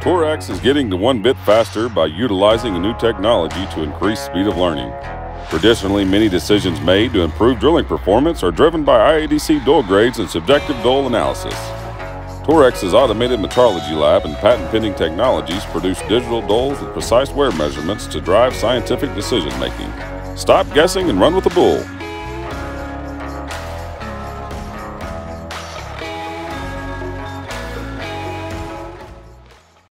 Taurex is getting to 1 bit faster by utilizing a new technology to increase speed of learning. Traditionally, many decisions made to improve drilling performance are driven by IADC dull grades and subjective dull analysis. Taurex's automated metrology lab and patent-pending technologies produce digital dulls and precise wear measurements to drive scientific decision-making. Stop guessing and run with the bull.